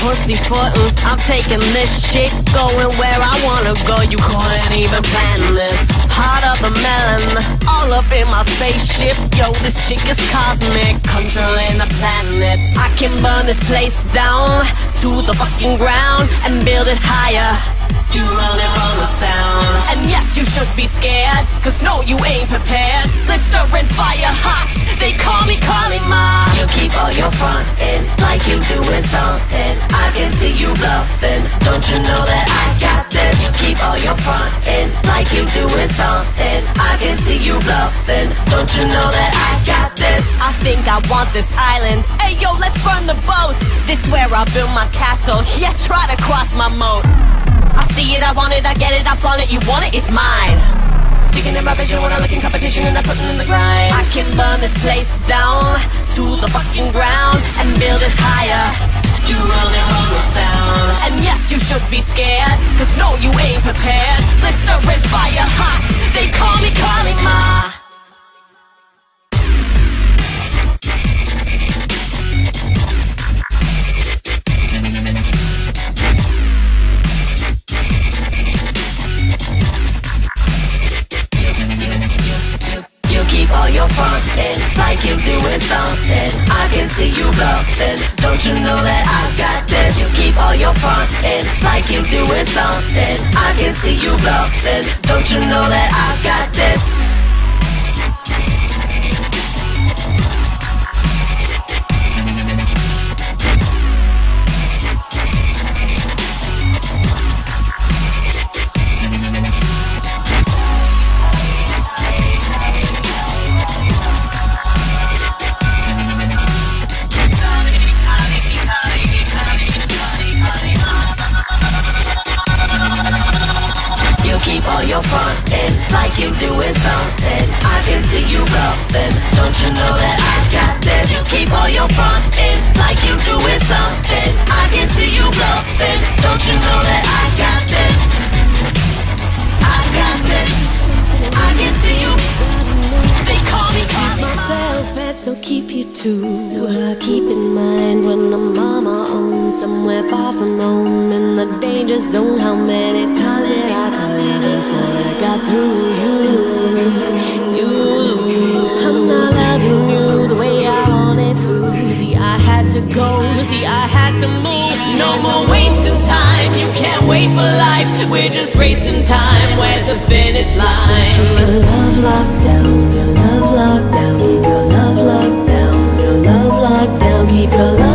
pussyfootin'. I'm taking this shit, going where I wanna go. You couldn't even plan this. Heart of the melon, all up in my spaceship. Yo, this chick is cosmic, controlling the planets. I can burn this place down to the fucking ground and build it higher. You running from the sound. And yes, you should be scared, cause no, you ain't prepared. Blistering fire hot, they call me Kalima. You keep all your frontin' like you doing something. I can see you bluffing, don't you know that I got this? You keep all your frontin' like you doing something. I can see you bluffing, don't you know that I got this? I think I want this island. Hey yo, let's burn the boats. This where I build my castle. Yeah, try to cross my moat. I see it, I want it, I get it, I flaunt it. You want it, it's mine. Sticking in my vision when I look in competition and I put it in the grind. I can burn this place down to the fucking ground and build it higher. You running from the sound. And yes, you should be scared, cause no, you ain't prepared. Blistering fire hot, they call me Kalima. Keep all your frontin' like you doing something. I can see you bluffing, don't you know that I got this? You keep all your frontin' like you doing something. I can see you bluffing, don't you know that I got this? Keep all your frontin' like you doing something. I can see you bluffing, don't you know that I got this? You keep all your frontin' like you doing something. I can see you bluffing, don't you know that I got this? I got this, I can see you. They call me myself and still keep you too. So I keep in mind when I'm on my own, somewhere far from home, in the danger zone. How many times did I tell you before I got through? You lose, you lose. I'm not loving you the way I wanted to. See, I had to go, see, I had to move. No more wasting time, you can't wait for life. We're just racing time, where's the finish line? So keep your love locked down, your love locked down. Keep your love locked down, your love locked down. Keep your love